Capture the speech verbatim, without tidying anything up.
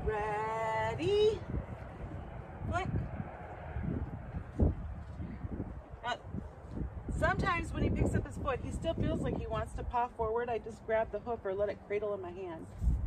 Ready? Flick. Now, sometimes when he picks up his foot, he still feels like he wants to paw forward. I just grab the hoof or let it cradle in my hand.